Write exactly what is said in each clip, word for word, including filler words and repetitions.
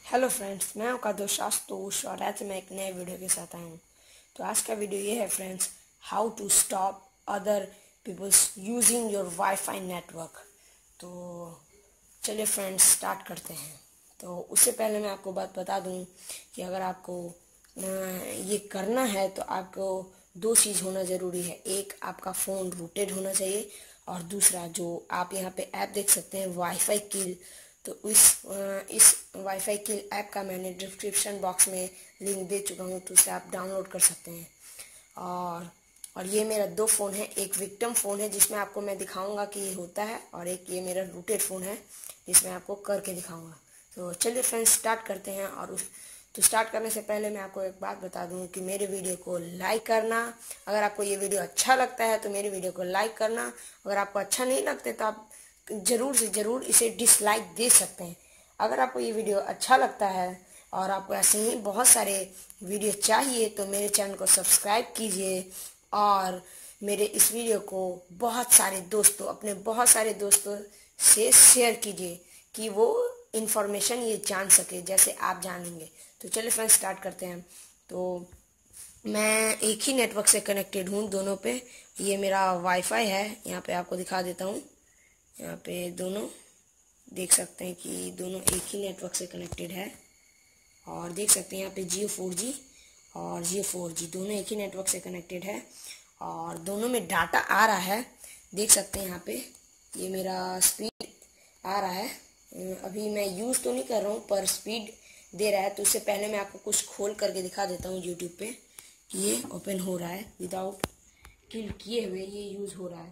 Hello friends, मैं आपका दोस्त आशुतोष और आज मैं एक नए वीडियो के साथ आया हूँ। तो आज का वीडियो ये है friends, how to stop other peoples using your WiFi network. तो चलिए फ्रेंड्स स्टार्ट करते हैं। तो उससे पहले मैं आपको बात बता दूँ कि अगर आपको ये करना है तो आपको दो चीज़ होना ज़रूरी है। एक, आपका फ़ोन रूटेड होना चाहिए, और दूसरा जो आप यहाँ पे ऐप देख सकते हैं वाईफाई किल। तो इस इस वाईफाई किल ऐप का मैंने डिस्क्रिप्शन बॉक्स में लिंक दे चुका हूँ, तो उसे आप डाउनलोड कर सकते हैं। और और ये मेरा दो फ़ोन है, एक विक्टिम फ़ोन है जिसमें आपको मैं दिखाऊंगा कि ये होता है, और एक ये मेरा रूटेड फ़ोन है जिसमें आपको करके दिखाऊंगा। तो चलिए फ्रेंड्स स्टार्ट करते हैं। और उस तो स्टार्ट करने से पहले मैं आपको एक बात बता दूं कि मेरे वीडियो को लाइक करना। अगर आपको ये वीडियो अच्छा लगता है तो मेरे वीडियो को लाइक करना। अगर आपको अच्छा नहीं लगता तो आप ज़रूर से ज़रूर इसे डिसलाइक दे सकते हैं। अगर आपको ये वीडियो अच्छा लगता है और आपको ऐसे ही बहुत सारे वीडियो चाहिए तो मेरे चैनल को सब्सक्राइब कीजिए, और मेरे इस वीडियो को बहुत सारे दोस्तों अपने बहुत सारे दोस्तों से शेयर कीजिए कि वो इन्फॉर्मेशन ये जान सके जैसे आप जानेंगे। तो चलिए फ्रेंड्स स्टार्ट करते हैं। तो मैं एक ही नेटवर्क से कनेक्टेड हूँ दोनों पे। ये मेरा वाईफाई है, यहाँ पे आपको दिखा देता हूँ। यहाँ पे दोनों देख सकते हैं कि दोनों एक ही नेटवर्क से कनेक्टेड है, और देख सकते हैं यहाँ पे जियो फोर जी और जियो फोर जी दोनों एक ही नेटवर्क से कनेक्टेड है, और दोनों में डाटा आ रहा है। देख सकते हैं यहाँ पे ये मेरा स्पीड आ रहा है। अभी मैं यूज़ तो नहीं कर रहा हूँ पर स्पीड दे रहा है। तो उससे पहले मैं आपको कुछ खोल करके दिखा देता हूँ यूट्यूब पे कि ये ओपन हो रहा है, विदाउट किल किए हुए ये यूज़ हो रहा है।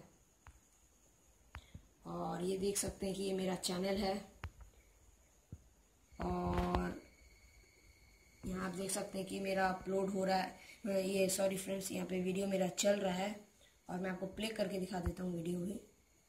और ये देख सकते हैं कि ये मेरा चैनल है, और यहाँ आप देख सकते हैं कि मेरा अपलोड हो रहा है। ये सॉरी फ्रेंड्स, यहाँ पे वीडियो मेरा चल रहा है, और मैं आपको प्ले करके दिखा देता हूँ वीडियो भी।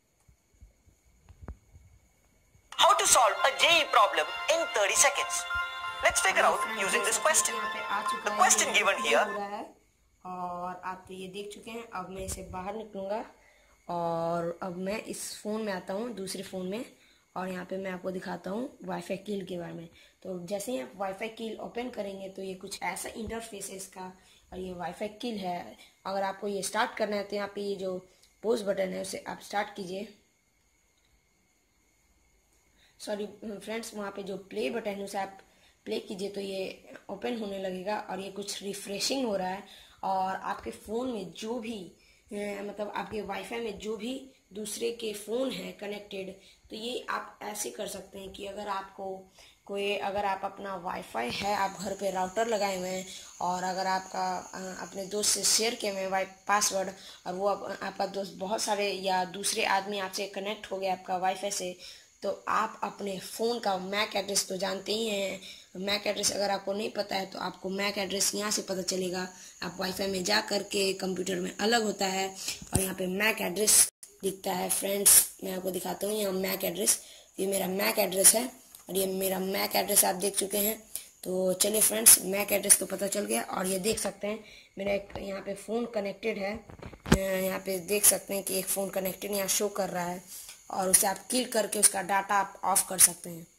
How to solve a J E E problem in thirty seconds? Let's figure out using this question. The question given here. और आप तो ये देख चुके हैं। अब मैं इसे बाहर निकलूंगा, और अब मैं इस फ़ोन में आता हूँ, दूसरे फ़ोन में, और यहाँ पे मैं आपको दिखाता हूँ वाईफाई किल के बारे में। तो जैसे ही आप वाईफाई किल ओपन करेंगे तो ये कुछ ऐसा इंटरफेस है इसका, और ये वाईफाई किल है। अगर आपको ये स्टार्ट करना है तो यहाँ पे ये जो पोज बटन है उसे आप स्टार्ट कीजिए। सॉरी फ्रेंड्स, वहाँ पे जो प्ले बटन है उसे आप प्ले कीजिए तो ये ओपन होने लगेगा, और ये कुछ रिफ्रेशिंग हो रहा है। और आपके फ़ोन में जो भी मतलब आपके वाईफाई में जो भी दूसरे के फ़ोन है कनेक्टेड, तो ये आप ऐसे कर सकते हैं कि अगर आपको कोई अगर आप अपना वाईफाई है, आप घर पे राउटर लगाए हुए हैं, और अगर आपका अपने दोस्त से शेयर किए हुए वाई पासवर्ड, और वो आप, आपका दोस्त बहुत सारे या दूसरे आदमी आपसे कनेक्ट हो गया आपका वाईफाई से, तो आप अपने फ़ोन का मैक एड्रेस तो जानते ही हैं। मैक एड्रेस अगर आपको नहीं पता है तो आपको मैक एड्रेस यहाँ से पता चलेगा। आप वाईफाई में जा करके कंप्यूटर में अलग होता है, और यहाँ पे मैक एड्रेस दिखता है। फ्रेंड्स मैं आपको दिखाता हूँ यहाँ मैक एड्रेस, ये मेरा मैक एड्रेस है, और ये मेरा मैक एड्रेस आप देख चुके हैं। तो चलिए फ्रेंड्स, मैक एड्रेस तो पता चल गया। और ये देख सकते हैं मेरा एक यहाँ पे फ़ोन कनेक्टेड है। यहाँ पे देख सकते हैं कि एक फ़ोन कनेक्टेड यहाँ शो कर रहा है, और उसे आप किल करके उसका डाटा आप ऑफ कर सकते हैं।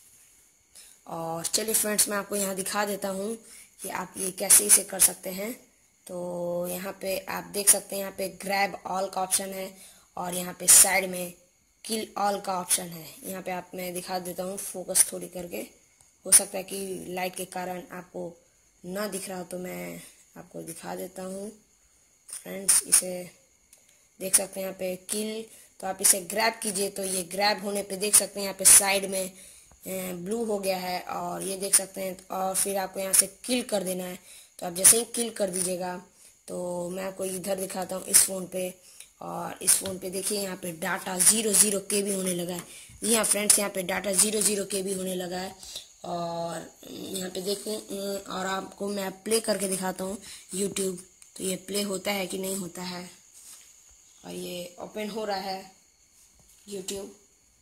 और चलिए फ्रेंड्स, मैं आपको यहाँ दिखा देता हूँ कि आप ये कैसे इसे कर सकते हैं। तो यहाँ पे आप देख सकते हैं यहाँ पे ग्रैब ऑल का ऑप्शन है, और यहाँ पे साइड में किल ऑल का ऑप्शन है। यहाँ पे आप मैं दिखा देता हूँ फोकस थोड़ी करके। हो सकता है कि लाइट के कारण आपको ना दिख रहा हो, तो मैं आपको दिखा देता हूँ फ्रेंड्स। इसे देख सकते हैं यहाँ पे किल, तो आप इसे ग्रैब कीजिए तो ये ग्रैब होने पे देख सकते हैं यहाँ पे साइड में ब्लू हो गया है, और ये देख सकते हैं। और फिर आपको यहाँ से किल कर देना है। तो आप जैसे ही किल कर दीजिएगा, तो मैं आपको इधर दिखाता हूँ इस फ़ोन पे, और इस फ़ोन पे देखिए यहाँ पे data zero zero K B होने लगा है। जी हाँ फ्रेंड्स, यहाँ पे data zero zero K B होने लगा है। और यहाँ पे देखें, और आपको मैं प्ले करके दिखाता हूँ यूट्यूब, तो ये प्ले होता है कि नहीं होता है। और ये ओपन हो रहा है यूट्यूब,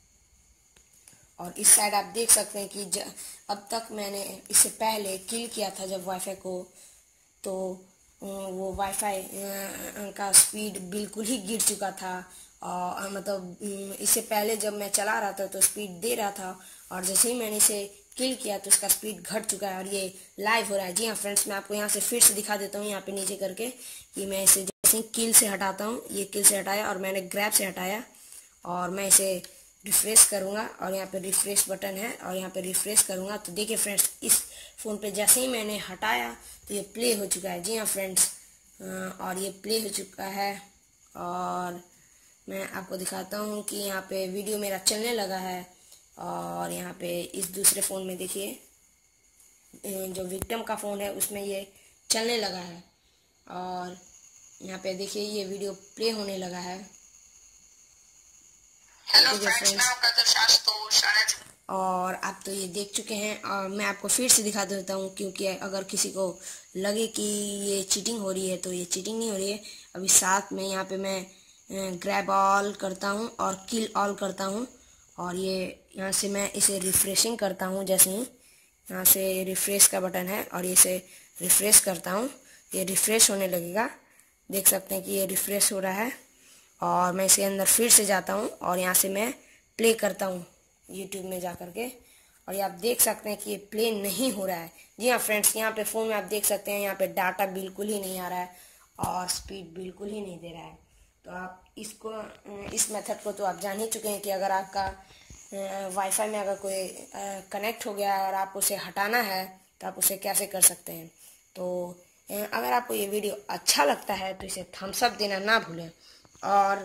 और इस साइड आप देख सकते हैं कि ज, अब तक मैंने इससे पहले किल किया था जब वाईफाई को, तो वो वाईफाई का स्पीड बिल्कुल ही गिर चुका था। और मतलब इससे पहले जब मैं चला रहा था तो स्पीड दे रहा था, और जैसे ही मैंने इसे किल किया तो उसका स्पीड घट चुका है और ये लाइव हो रहा है। जी हाँ फ्रेंड्स, मैं आपको यहाँ से फिर से दिखा देता हूँ यहाँ पे नीचे करके कि मैं इसे जैसे ही किल से हटाता हूँ, ये किल से हटाया और मैंने ग्रैब से हटाया और मैं इसे रिफ्रेश करूँगा और यहाँ पे रिफ्रेश बटन है और यहाँ पे रिफ्रेश करूँगा तो देखिए फ्रेंड्स, इस फ़ोन पे जैसे ही मैंने हटाया तो ये प्ले हो चुका है। जी हाँ फ्रेंड्स, और ये प्ले हो चुका है और मैं आपको दिखाता हूँ कि यहाँ पे वीडियो मेरा चलने लगा है। और यहाँ पे इस दूसरे फ़ोन में देखिए, जो विक्टिम का फ़ोन है उसमें ये चलने लगा है और यहाँ पे देखिए ये वीडियो प्ले होने लगा है। हेलो फ्रेंड्स, मैं आपका दर्शाश तो शायद और आप तो ये देख चुके हैं और मैं आपको फिर से दिखा देता हूँ, क्योंकि अगर किसी को लगे कि ये चीटिंग हो रही है तो ये चीटिंग नहीं हो रही है। अभी साथ में यहाँ पे मैं ग्रैब ऑल करता हूँ और किल ऑल करता हूँ और ये यहाँ से मैं इसे रिफ्रेशिंग करता हूँ। जैसे ही यहाँ से रिफ्रेश का बटन है और इसे रिफ्रेश करता हूँ, ये रिफ्रेश होने लगेगा। देख सकते हैं कि ये रिफ्रेश हो रहा है और मैं इसके अंदर फिर से जाता हूँ और यहाँ से मैं प्ले करता हूँ यूट्यूब में जा कर के और ये आप देख सकते हैं कि ये प्ले नहीं हो रहा है। जी हाँ फ्रेंड्स, यहाँ पे फ़ोन में आप देख सकते हैं यहाँ पे डाटा बिल्कुल ही नहीं आ रहा है और स्पीड बिल्कुल ही नहीं दे रहा है। तो आप इसको इस मेथड को तो आप जान ही चुके हैं कि अगर आपका वाईफाई में अगर कोई कनेक्ट हो गया है और आपको उसे हटाना है तो आप उसे कैसे कर सकते हैं। तो अगर आपको ये वीडियो अच्छा लगता है तो इसे थम्स अप देना ना भूलें और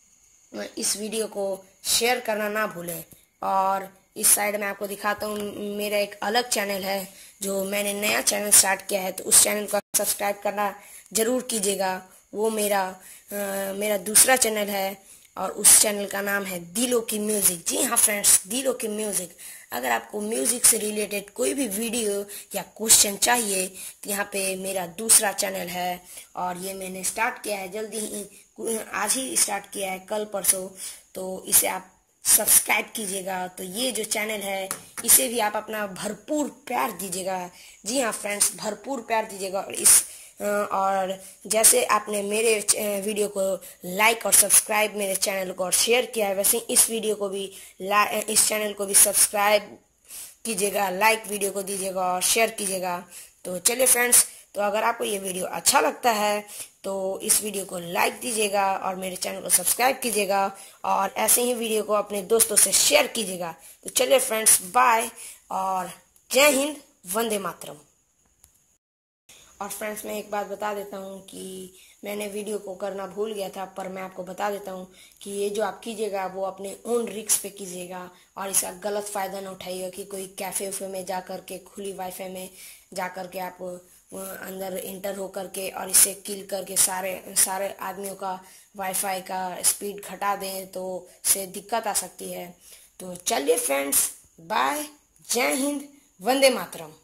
इस वीडियो को शेयर करना ना भूलें। और इस साइड में आपको दिखाता हूँ, मेरा एक अलग चैनल है जो मैंने नया चैनल स्टार्ट किया है, तो उस चैनल को सब्सक्राइब करना ज़रूर कीजिएगा। वो मेरा आ, मेरा दूसरा चैनल है और उस चैनल का नाम है दिलों की म्यूज़िक। जी हाँ फ्रेंड्स, दिलों की म्यूज़िक। अगर आपको म्यूज़िक से रिलेटेड कोई भी वीडियो या क्वेश्चन चाहिए तो यहाँ पे मेरा दूसरा चैनल है और ये मैंने स्टार्ट किया है जल्दी ही, आज ही स्टार्ट किया है, कल परसों। तो इसे आप सब्सक्राइब कीजिएगा। तो ये जो चैनल है इसे भी आप अपना भरपूर प्यार दीजिएगा। जी हाँ फ्रेंड्स, भरपूर प्यार दीजिएगा। और इस और जैसे आपने मेरे वीडियो को लाइक और सब्सक्राइब मेरे चैनल को और शेयर किया है, वैसे इस वीडियो को भी इस चैनल को भी सब्सक्राइब कीजिएगा, लाइक वीडियो को दीजिएगा और शेयर कीजिएगा। तो चलिए फ्रेंड्स, तो अगर आपको ये वीडियो अच्छा लगता है तो इस वीडियो को लाइक दीजिएगा और मेरे चैनल को सब्सक्राइब कीजिएगा और ऐसे ही वीडियो को अपने दोस्तों से शेयर कीजिएगा। तो चलिए फ्रेंड्स, बाय और जय हिंद, वंदे मातरम। और फ्रेंड्स, मैं एक बात बता देता हूँ कि मैंने वीडियो को करना भूल गया था, पर मैं आपको बता देता हूँ कि ये जो आप कीजिएगा वो अपने ओन रिस्क पे कीजिएगा और इसका गलत फ़ायदा ना उठाइएगा कि कोई कैफ़े वैफे में जा कर के, खुली वाईफाई में जा कर के आप अंदर इंटर हो कर के और इसे किल करके सारे सारे आदमियों का वाईफाई का स्पीड घटा दें तो से दिक्कत आ सकती है। तो चलिए फ्रेंड्स, बाय, जय हिंद, वंदे मातरम।